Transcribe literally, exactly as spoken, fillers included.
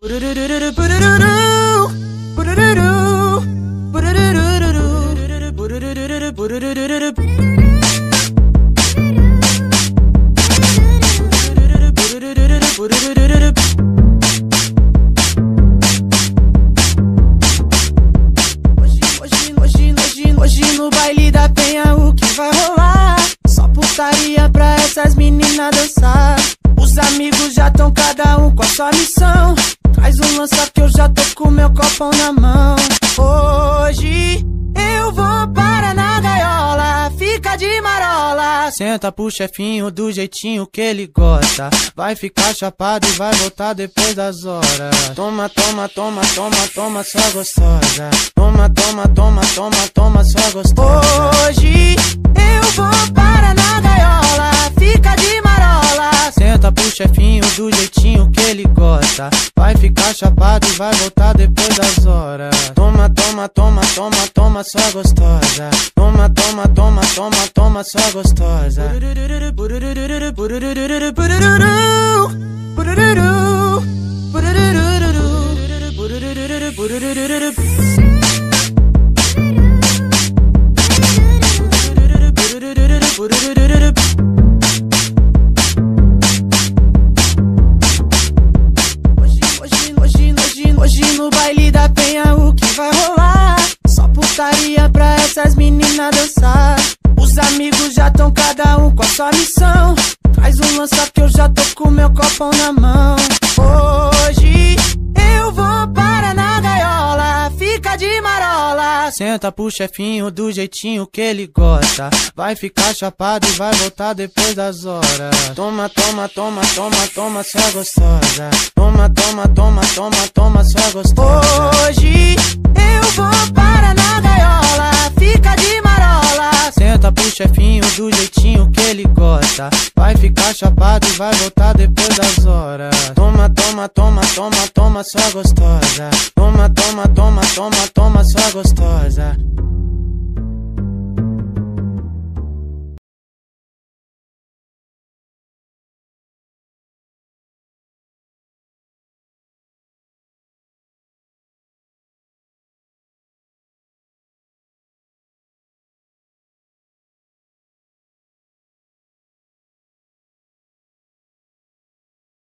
Hoje no baile da penha o que vai rolar? Só putaria pra essas meninas dançar. Os amigos já tão cada um com a sua missão. Traz um lança que eu já tô com meu copão na mão. Hoje eu vou para na gaiola, fica de marola. Senta pro chefinho do jeitinho que ele gosta. Vai ficar chapado e vai voltar depois das horas. Toma, toma, toma, toma, toma, sua gostosa. Toma, toma, toma, toma, toma, sua gostosa. Hoje eu vou para na gaiola, fica de marola. Senta pro chefinho do jeitinho que ele gosta. Vai ficar chapado e vai voltar depois das horas. Toma, toma, toma, toma, toma, sua gostosa. Toma, toma, toma, toma, toma, sua gostosa. Hoje no baile da penha o que vai rolar? Só putaria pra essas meninas dançar. Os amigos já tão cada um com a sua missão. Traz um lança que eu já tô com meu copão na mão. Hoje eu vou para na gaiola, fica de marola. Senta pro chefinho do jeitinho que ele gosta. Vai ficar chapado e vai voltar depois das horas. Toma, toma, toma, toma, toma, sua gostosa. Toma, toma, toma, toma, toma, sua gostosa. Hoje eu vou para na gaiola, fica de marola. Senta pro chefinho do jeitinho que ele gosta. Vai ficar chapado e vai voltar depois das horas. Toma, toma, toma, toma, toma, sua gostosa. Toma, toma, toma, toma, toma, sua gostosa.